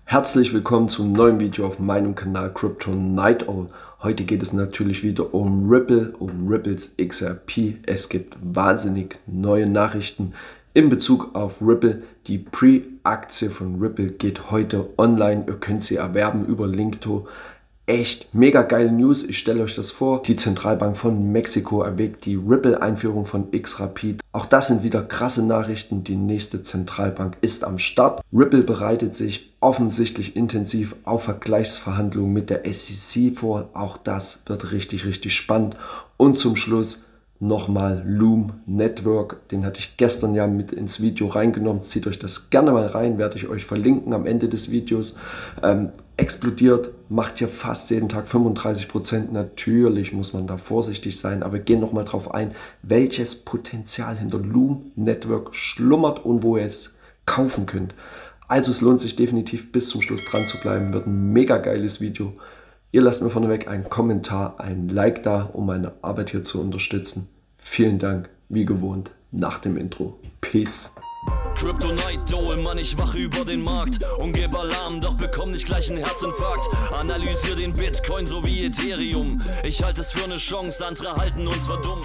Herzlich willkommen zum neuen Video auf meinem Kanal Crypto Night Owl. Heute geht es natürlich wieder um Ripple, um Ripples XRP. Es gibt wahnsinnig neue Nachrichten in Bezug auf Ripple. Die Pre-Aktie von Ripple geht heute online. Ihr könnt sie erwerben über Linkto. Echt mega geile News, ich stelle euch das vor. Die Zentralbank von Mexiko erwägt die Ripple-Einführung von XRP. Auch das sind wieder krasse Nachrichten. Die nächste Zentralbank ist am Start. Ripple bereitet sich offensichtlich intensiv auf Vergleichsverhandlungen mit der SEC vor. Auch das wird richtig spannend. Und zum Schluss nochmal Loom Network, den hatte ich gestern ja mit ins Video reingenommen. Zieht euch das gerne mal rein, werde ich euch verlinken am Ende des Videos. Explodiert, macht hier fast jeden Tag 35%. Natürlich muss man da vorsichtig sein, aber wir gehen nochmal drauf ein, welches Potenzial hinter Loom Network schlummert und wo ihr es kaufen könnt. Also es lohnt sich definitiv bis zum Schluss dran zu bleiben, wird ein mega geiles Video. Ihr lasst mir vorneweg einen Kommentar, ein Like da, um meine Arbeit hier zu unterstützen. Vielen Dank, wie gewohnt, nach dem Intro. Peace. Crypto Night Owl, Mann, ich wache über den Markt und gebe Alarm, doch bekomm nicht gleich einen Herzinfarkt. Analysier den Bitcoin so wie Ethereum. Ich halte es für eine Chance, andere halten uns für dumm.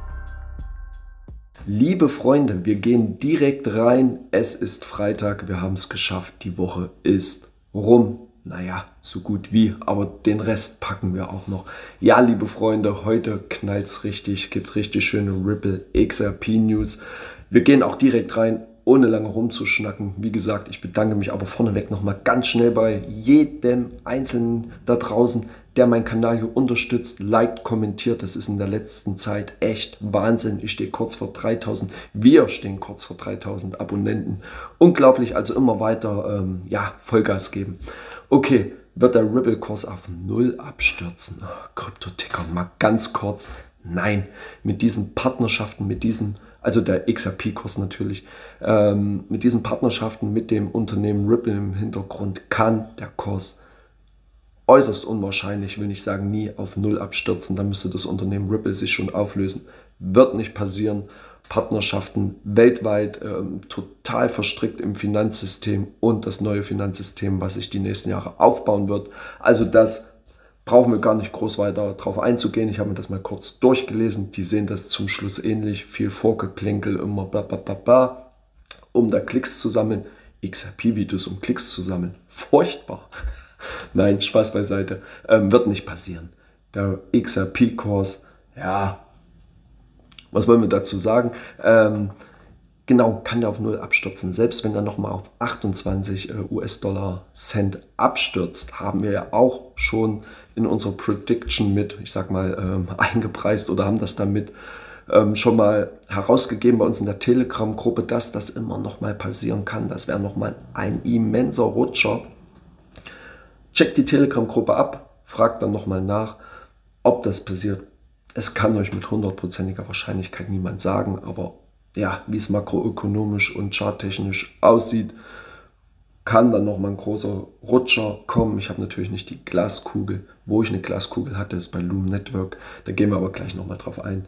Liebe Freunde, wir gehen direkt rein. Es ist Freitag, wir haben es geschafft. Die Woche ist rum. Naja, so gut wie, aber den Rest packen wir auch noch. Ja, liebe Freunde, heute knallt's richtig, gibt richtig schöne Ripple XRP News. Wir gehen auch direkt rein, ohne lange rumzuschnacken. Wie gesagt, ich bedanke mich aber vorneweg nochmal ganz schnell bei jedem Einzelnen da draußen, der meinen Kanal hier unterstützt, liked, kommentiert. Das ist in der letzten Zeit echt Wahnsinn. Ich stehe kurz vor 3000, wir stehen kurz vor 3000 Abonnenten. Unglaublich, also immer weiter Vollgas geben. Okay, wird der Ripple-Kurs auf 0 abstürzen? Oh, Krypto-Ticker, mal ganz kurz. Nein, mit diesen Partnerschaften, also der XRP-Kurs natürlich, mit diesen Partnerschaften mit dem Unternehmen Ripple im Hintergrund kann der Kurs äußerst unwahrscheinlich, will nicht sagen nie, auf 0 abstürzen. Da müsste das Unternehmen Ripple sich schon auflösen. Wird nicht passieren. Partnerschaften weltweit total verstrickt im Finanzsystem und das neue Finanzsystem, was sich die nächsten Jahre aufbauen wird. Also das brauchen wir gar nicht groß weiter drauf einzugehen. Ich habe mir das mal kurz durchgelesen. Die sehen das zum Schluss ähnlich. Viel Vorgeplänkel, immer bla bla bla bla, um da Klicks zu sammeln. XRP-Videos, um Klicks zu sammeln. Furchtbar. Nein, Spaß beiseite. Wird nicht passieren. Der XRP-Kurs, ja, was wollen wir dazu sagen? Genau, kann der auf 0 abstürzen. Selbst wenn er nochmal auf 28 US-Dollar-Cent abstürzt, haben wir ja auch schon in unserer Prediction mit, ich sag mal, eingepreist oder haben das damit schon mal herausgegeben bei uns in der Telegram-Gruppe, dass das immer noch mal passieren kann. Das wäre nochmal ein immenser Rutscher. Checkt die Telegram-Gruppe ab, fragt dann nochmal nach, ob das passiert. Es kann euch mit 100%iger Wahrscheinlichkeit niemand sagen, aber ja, wie es makroökonomisch und charttechnisch aussieht, kann dann nochmal ein großer Rutscher kommen. Ich habe natürlich nicht die Glaskugel. Wo ich eine Glaskugel hatte, ist bei Loom Network. Da gehen wir aber gleich nochmal drauf ein.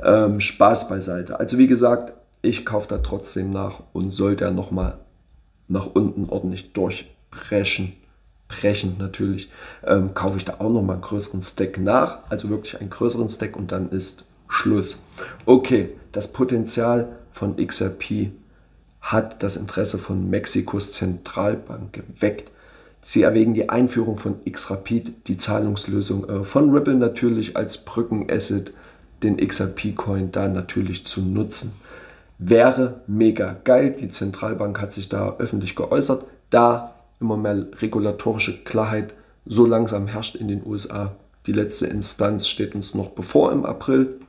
Spaß beiseite. Also wie gesagt, ich kaufe da trotzdem nach und sollte er nochmal nach unten ordentlich durchbrechen, natürlich, kaufe ich da auch nochmal einen größeren Stack nach. Also wirklich einen größeren Stack und dann ist Schluss. Okay, das Potenzial von XRP hat das Interesse von Mexikos Zentralbank geweckt. Sie erwägen die Einführung von XRP, die Zahlungslösung von Ripple natürlich als Brückenasset, den XRP-Coin da natürlich zu nutzen. Wäre mega geil. Die Zentralbank hat sich da öffentlich geäußert, da immer mehr regulatorische Klarheit so langsam herrscht in den USA. Die letzte Instanz steht uns noch bevor im April.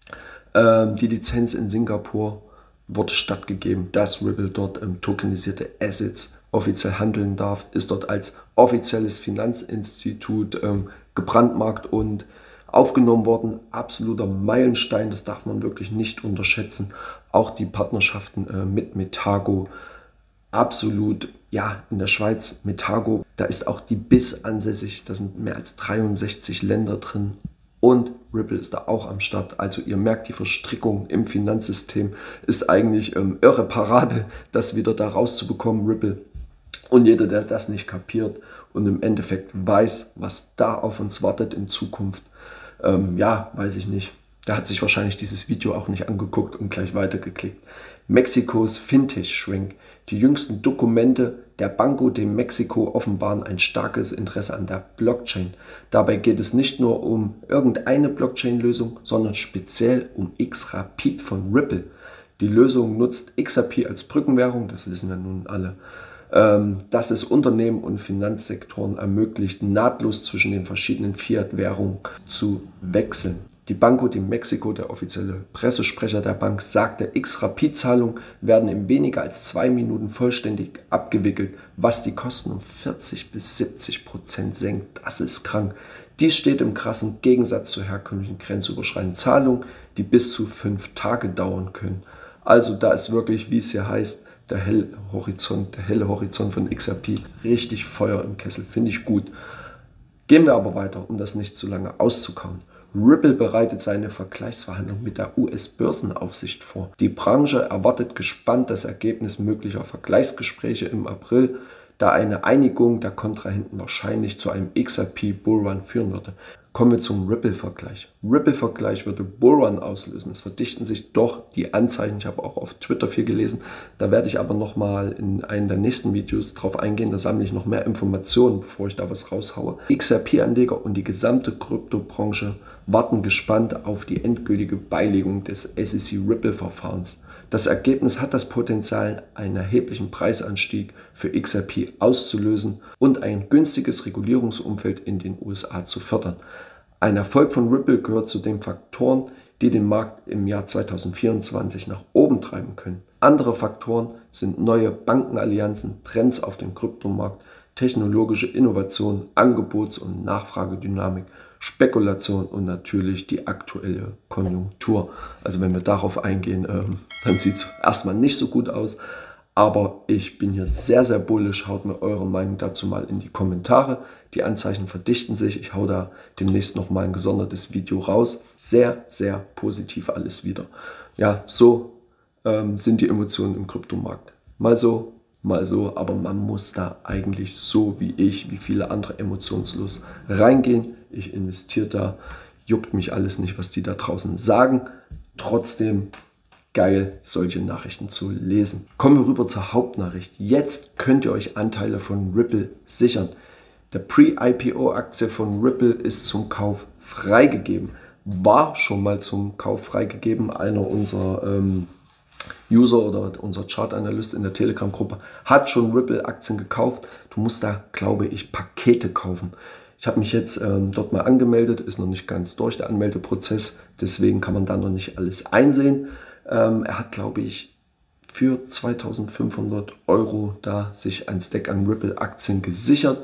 Die Lizenz in Singapur wurde stattgegeben, dass Ripple dort tokenisierte Assets offiziell handeln darf, ist dort als offizielles Finanzinstitut gebrandmarkt und aufgenommen worden. Absoluter Meilenstein, das darf man wirklich nicht unterschätzen. Auch die Partnerschaften mit Metago, absolut, ja, in der Schweiz, Metago, da ist auch die BIS ansässig, da sind mehr als 63 Länder drin. Und Ripple ist da auch am Start. Also ihr merkt, die Verstrickung im Finanzsystem ist eigentlich irreparabel, das wieder da rauszubekommen. Ripple Und jeder, der das nicht kapiert und im Endeffekt weiß, was da auf uns wartet in Zukunft, ja, weiß ich nicht. Der hat sich wahrscheinlich dieses Video auch nicht angeguckt und gleich weitergeklickt. Mexikos Fintech-Shrink. Die jüngsten Dokumente der Banco de Mexico offenbaren ein starkes Interesse an der Blockchain. Dabei geht es nicht nur um irgendeine Blockchain-Lösung, sondern speziell um XRapid von Ripple. Die Lösung nutzt XRP als Brückenwährung, das wissen ja nun alle, dass es Unternehmen und Finanzsektoren ermöglicht, nahtlos zwischen den verschiedenen Fiat-Währungen zu wechseln. Die Banco de Mexico, der offizielle Pressesprecher der Bank, sagte, XRapid-Zahlungen werden in weniger als 2 Minuten vollständig abgewickelt, was die Kosten um 40 bis 70% senkt. Das ist krank. Dies steht im krassen Gegensatz zu herkömmlichen grenzüberschreitenden Zahlungen, die bis zu 5 Tage dauern können. Also da ist wirklich, wie es hier heißt, der helle Horizont von XRP. Richtig Feuer im Kessel, finde ich gut. Gehen wir aber weiter, um das nicht zu lange auszukauen. Ripple bereitet seine Vergleichsverhandlung mit der US-Börsenaufsicht vor. Die Branche erwartet gespannt das Ergebnis möglicher Vergleichsgespräche im April, da eine Einigung der Kontrahenten wahrscheinlich zu einem XRP-Bullrun führen würde. Kommen wir zum Ripple-Vergleich. Ripple-Vergleich würde Bullrun auslösen. Es verdichten sich doch die Anzeichen. Ich habe auch auf Twitter viel gelesen. Da werde ich aber nochmal in einem der nächsten Videos drauf eingehen. Da sammle ich noch mehr Informationen, bevor ich da was raushaue. XRP-Anleger und die gesamte Kryptobranche warten gespannt auf die endgültige Beilegung des SEC-Ripple-Verfahrens. Das Ergebnis hat das Potenzial, einen erheblichen Preisanstieg für XRP auszulösen und ein günstiges Regulierungsumfeld in den USA zu fördern. Ein Erfolg von Ripple gehört zu den Faktoren, die den Markt im Jahr 2024 nach oben treiben können. Andere Faktoren sind neue Bankenallianzen, Trends auf dem Kryptomarkt, technologische Innovation, Angebots- und Nachfragedynamik, Spekulation und natürlich die aktuelle Konjunktur. Also wenn wir darauf eingehen, dann sieht es erstmal nicht so gut aus. Aber ich bin hier sehr, sehr bullisch. Haut mir eure Meinung dazu mal in die Kommentare. Die Anzeichen verdichten sich. Ich hau da demnächst nochmal ein gesondertes Video raus. Sehr, sehr positiv alles wieder. Ja, so sind die Emotionen im Kryptomarkt. Mal so, aber man muss da eigentlich so wie ich, wie viele andere emotionslos reingehen. Ich investiere da, juckt mich alles nicht, was die da draußen sagen. Trotzdem geil, solche Nachrichten zu lesen. Kommen wir rüber zur Hauptnachricht. Jetzt könnt ihr euch Anteile von Ripple sichern. Der Pre-IPO-Aktie von Ripple ist zum Kauf freigegeben. War schon mal zum Kauf freigegeben. Einer unserer User oder unser Chart-Analyst in der Telegram-Gruppe hat schon Ripple-Aktien gekauft. Du musst da, glaube ich, Pakete kaufen. Ich habe mich jetzt dort mal angemeldet, ist noch nicht ganz durch der Anmeldeprozess, deswegen kann man da noch nicht alles einsehen. Er hat, glaube ich, für 2.500 € da sich ein Stack an Ripple-Aktien gesichert.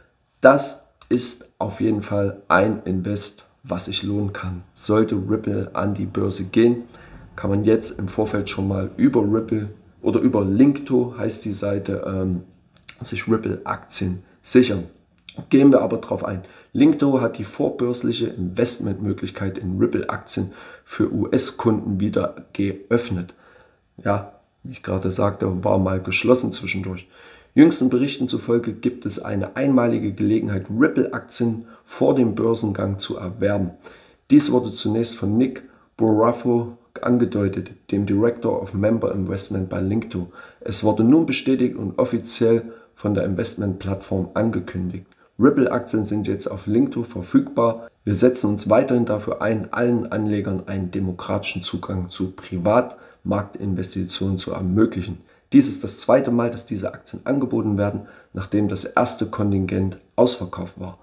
Das ist auf jeden Fall ein Invest, was sich lohnen kann. Sollte Ripple an die Börse gehen, kann man jetzt im Vorfeld schon mal über Ripple oder über Linkto, heißt die Seite, sich Ripple-Aktien sichern. Gehen wir aber drauf ein. Linkto hat die vorbörsliche Investmentmöglichkeit in Ripple-Aktien für US-Kunden wieder geöffnet. Ja, wie ich gerade sagte, war mal geschlossen zwischendurch. Jüngsten Berichten zufolge gibt es eine einmalige Gelegenheit, Ripple-Aktien vor dem Börsengang zu erwerben. Dies wurde zunächst von Nick Borafo angedeutet, dem Director of Member Investment bei Linkto. Es wurde nun bestätigt und offiziell von der Investmentplattform angekündigt. Ripple-Aktien sind jetzt auf Linkto verfügbar. Wir setzen uns weiterhin dafür ein, allen Anlegern einen demokratischen Zugang zu Privatmarktinvestitionen zu ermöglichen. Dies ist das zweite Mal, dass diese Aktien angeboten werden, nachdem das erste Kontingent ausverkauft war.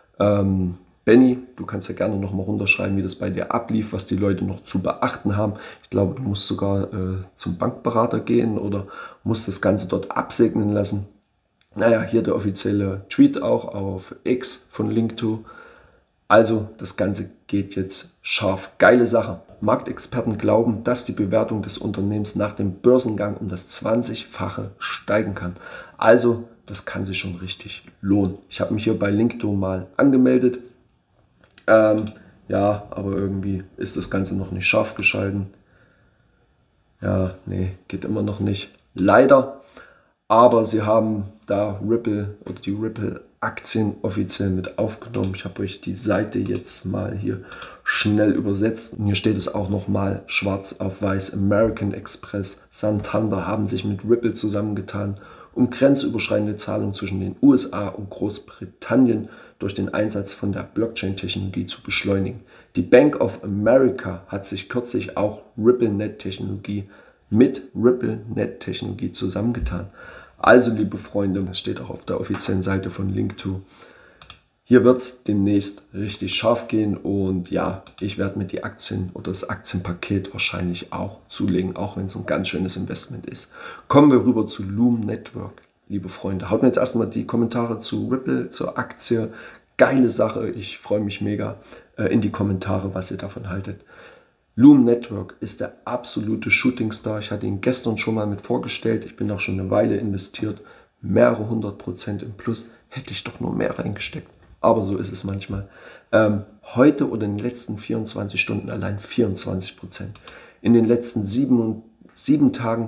Benny, du kannst ja gerne nochmal runterschreiben, wie das bei dir ablief, was die Leute noch zu beachten haben. Ich glaube, du musst sogar zum Bankberater gehen oder musst das Ganze dort absegnen lassen. Naja, hier der offizielle Tweet auch auf X von Linkto. Also das Ganze geht jetzt scharf. Geile Sache. Marktexperten glauben, dass die Bewertung des Unternehmens nach dem Börsengang um das 20-fache steigen kann. Also das kann sich schon richtig lohnen. Ich habe mich hier bei Linkto mal angemeldet. Ja, aber irgendwie ist das Ganze noch nicht scharf geschalten. Ja, nee, geht immer noch nicht. Leider. Aber sie haben da Ripple oder die Ripple-Aktien offiziell mit aufgenommen. Ich habe euch die Seite jetzt mal hier schnell übersetzt. Und hier steht es auch nochmal schwarz auf weiß. American Express, Santander haben sich mit Ripple zusammengetan, um grenzüberschreitende Zahlungen zwischen den USA und Großbritannien durch den Einsatz von der Blockchain-Technologie zu beschleunigen. Die Bank of America hat sich kürzlich auch mit RippleNet-Technologie zusammengetan. Also, liebe Freunde, das steht auch auf der offiziellen Seite von Linqto. Hier wird es demnächst richtig scharf gehen und ja, ich werde mir die Aktien oder das Aktienpaket wahrscheinlich auch zulegen, auch wenn es ein ganz schönes Investment ist. Kommen wir rüber zu Loom Network, liebe Freunde. Haut mir jetzt erstmal die Kommentare zu Ripple, zur Aktie. Geile Sache, ich freue mich mega in die Kommentare, was ihr davon haltet. Loom Network ist der absolute Shootingstar. Ich hatte ihn gestern schon mal mit vorgestellt. Ich bin auch schon eine Weile investiert. Mehrere 100% im Plus. Hätte ich doch nur mehr reingesteckt. Aber so ist es manchmal. Heute oder in den letzten 24 Stunden allein 24%. In den letzten 7 Tagen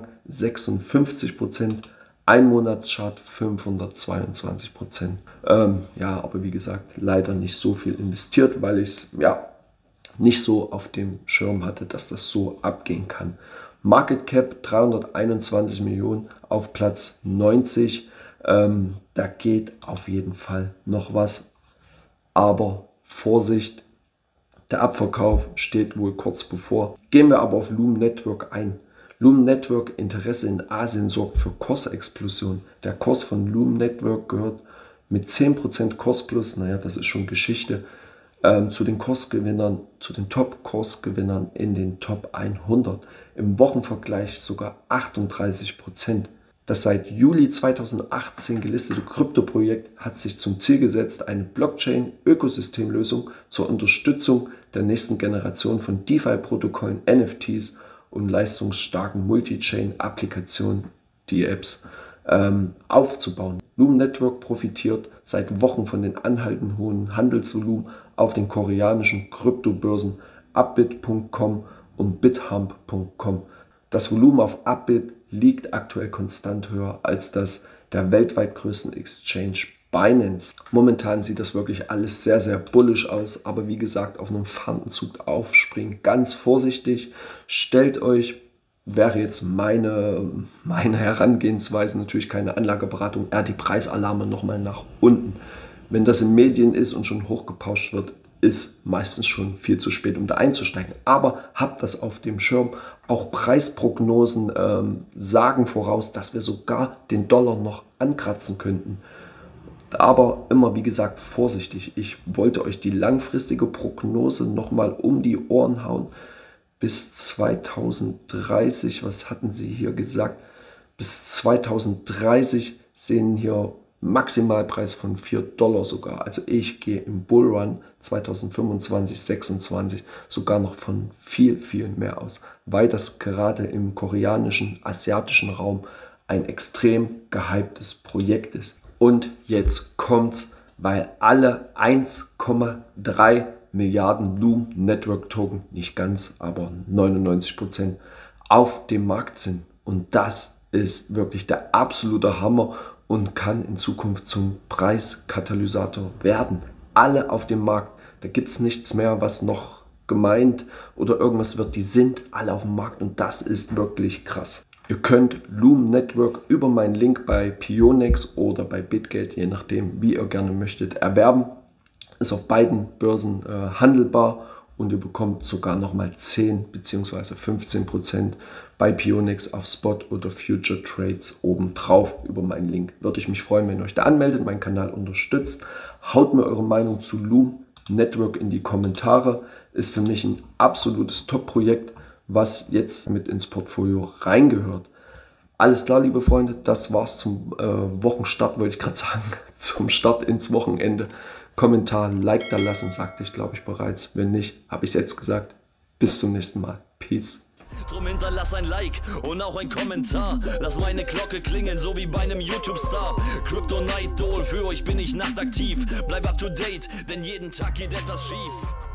56%. Ein Monatschart 522%. Ja, aber wie gesagt, leider nicht so viel investiert, weil ich es nicht so auf dem Schirm hatte, dass das so abgehen kann. Market Cap 321 Millionen auf Platz 90. Da geht auf jeden Fall noch was. Aber Vorsicht, der Abverkauf steht wohl kurz bevor. Gehen wir aber auf Loom Network ein. Loom Network Interesse in Asien sorgt für Kursexplosion. Der Kurs von Loom Network gehört mit 10% Kursplus, naja, das ist schon Geschichte, zu den Kursgewinnern, zu den Top-Kursgewinnern in den Top 100. Im Wochenvergleich sogar 38%. Das seit Juli 2018 gelistete Kryptoprojekt hat sich zum Ziel gesetzt, eine Blockchain-Ökosystemlösung zur Unterstützung der nächsten Generation von DeFi-Protokollen, NFTs und leistungsstarken Multi-Chain-Applikationen, die Apps, aufzubauen. Loom Network profitiert seit Wochen von den anhaltend hohen Handelsvolumen auf den koreanischen Kryptobörsen Upbit.com und Bithumb.com. Das Volumen auf Upbit liegt aktuell konstant höher als das der weltweit größten Exchange Binance. Momentan sieht das wirklich alles sehr, sehr bullisch aus, aber wie gesagt, auf einem Fahndenzug aufspringen, ganz vorsichtig. Stellt euch, wäre jetzt meine Herangehensweise, natürlich keine Anlageberatung, eher die Preisalarme nochmal nach unten. Wenn das in Medien ist und schon hochgepauscht wird, ist meistens schon viel zu spät, um da einzusteigen. Aber habt das auf dem Schirm. Auch Preisprognosen sagen voraus, dass wir sogar den Dollar noch ankratzen könnten. Aber immer, wie gesagt, vorsichtig. Ich wollte euch die langfristige Prognose nochmal um die Ohren hauen. Bis 2030, was hatten sie hier gesagt? Bis 2030 sehen hier Maximalpreis von $4 sogar. Also ich gehe im Bullrun 2025, 2026 sogar noch von viel, viel mehr aus. Weil das gerade im koreanischen, asiatischen Raum ein extrem gehyptes Projekt ist. Und jetzt kommt's, weil alle 1,3 Milliarden Loom Network Token, nicht ganz, aber 99% auf dem Markt sind. Und das ist wirklich der absolute Hammer und kann in Zukunft zum Preiskatalysator werden. Alle auf dem Markt, da gibt es nichts mehr, was noch gemeint oder irgendwas wird. Die sind alle auf dem Markt und das ist wirklich krass. Ihr könnt Loom Network über meinen Link bei Pionex oder bei Bitgate, je nachdem wie ihr gerne möchtet, erwerben. Ist auf beiden Börsen handelbar und ihr bekommt sogar nochmal 10 bzw. 15% bei Pionex auf Spot oder Future Trades obendrauf über meinen Link. Würde ich mich freuen, wenn ihr euch da anmeldet, meinen Kanal unterstützt. Haut mir eure Meinung zu Loom Network in die Kommentare. Ist für mich ein absolutes Top-Projekt, was jetzt mit ins Portfolio reingehört. Alles klar, liebe Freunde, das war's zum Wochenstart, wollte ich gerade sagen, zum Start ins Wochenende. Kommentar, Like da lassen, sagte ich, glaube ich, bereits. Wenn nicht, habe ich es jetzt gesagt. Bis zum nächsten Mal. Peace. Drum hinterlass ein Like und auch ein Kommentar. Lass meine Glocke klingeln, so wie bei einem YouTube-Star. Crypto Night Doll, für euch bin ich nachtaktiv. Bleib up to date, denn jeden Tag geht etwas schief.